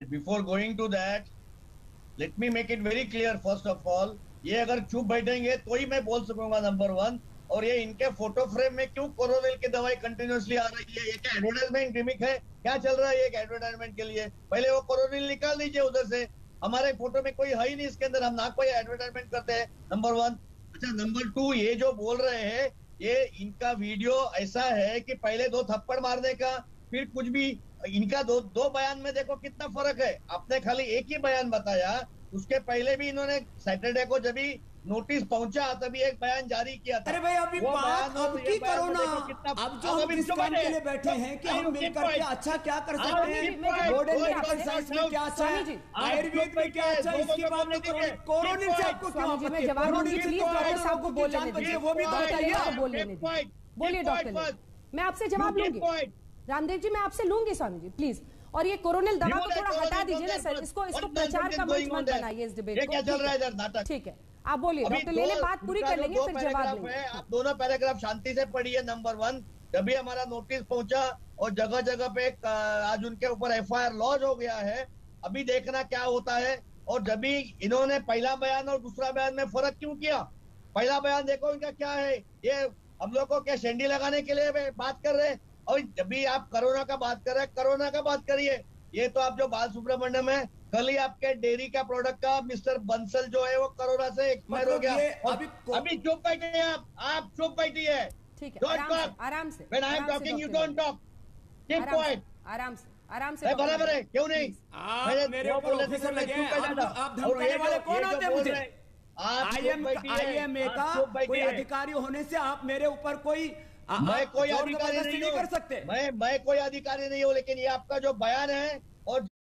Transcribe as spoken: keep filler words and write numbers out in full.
Before going to that, let me make it very clear first of all, ये अगर चुप बैठेंगे तो ही मैं बोल सकूंगा नंबर वन। और ये इनके फोटो फ्रेम में क्यों कोरोनिल की दवाई कंटिन्यूअसली आ रही है? ये क्या एडवर्टाइजमेंट गिमिक है? क्या चल रहा है ये एडवर्टाइजमेंट के लिए? पहले वो कोरोनिल निकाल दीजिए उधर से, हमारे फोटो में कोई है ही नहीं इसके अंदर, हम ना कोई एडवर्टाइजमेंट करते हैं, नंबर वन। अच्छा, नंबर टू, ये जो बोल रहे हैं ये इनका वीडियो ऐसा है कि पहले दो थप्पड़ मारने का, फिर कुछ भी, इनका दो दो बयान में देखो कितना फर्क है। आपने खाली एक ही बयान बताया, उसके पहले भी इन्होंने सैटरडे को जब भी नोटिस पहुंचा तभी एक बयान जारी किया था। अरे भाई अभी बात अब की करो ना, अब जो हम जिस काम के लिए बैठे हैं कि हम मिलकर के अच्छा क्या कर सकते हैं, मॉडर्न मेडिकल साइंस में क्या अच्छा है, आयुर्वेद में क्या अच्छा है, इसकी बात तो करो। कोरोनिल से आपको क्यों आपत्ति है? कोरोनिल से डॉक्टर साहब को बोल जान बचिए, वो भी तो बताइए। बोलिए डॉक्टर, मैं आपसे जवाब लूंगी। रामदेव जी मैं आपसे लूंगी स्वामी जी प्लीज। और ये कोरोनिल दवा को थोड़ा हटा दीजिए ना सर, इसको इसको प्रचार का मंच मत बनाइए इस डिबेट को। क्या चल रहा है इधर नाटक? ठीक है आप बोलिए डॉक्टर लेले, बात पूरी कर लेंगे फिर जवाब लेंगे। आप दोनों पैराग्राफ शांति से पढ़िए। नंबर वन, जब भी हमारा नोटिस पहुंचा और जगह जगह पे आज उनके ऊपर एफ आई आर लॉन्च हो गया है, अभी देखना क्या होता है। और जब भी इन्होंने पहला बयान और दूसरा बयान में फर्क क्यों किया? पहला बयान देखो इनका क्या है, ये हम लोग को क्या शेंडी लगाने के लिए बात कर रहे हैं? और जब भी आप कोरोना का बात कर रहे हैं, कोरोना का बात करिए। ये तो आप जो बाल सुब्रमण्यम है, कल ही आपके डेयरी का प्रोडक्ट का मिस्टर बंसल जो है वो कोरोना से एक्सपायर हो गया। अभी अभी चुप बैठे आप आप चुप बैठिए। ठीक है, आराम से आराम से when I am talking you don't talk, keep quiet. आराम से आराम से बराबर है, क्यों नहीं? आप मेरे ऊपर ऑफिसर लगे हैं, आप धमकाने वाले कौन होते हैं मुझे? I am I M A का कोई अधिकारी होने से आप मेरे ऊपर कोई मैं कोई अधिकारी नहीं कर सकते। मैं मैं कोई अधिकारी नहीं हूँ, लेकिन ये आपका जो बयान है और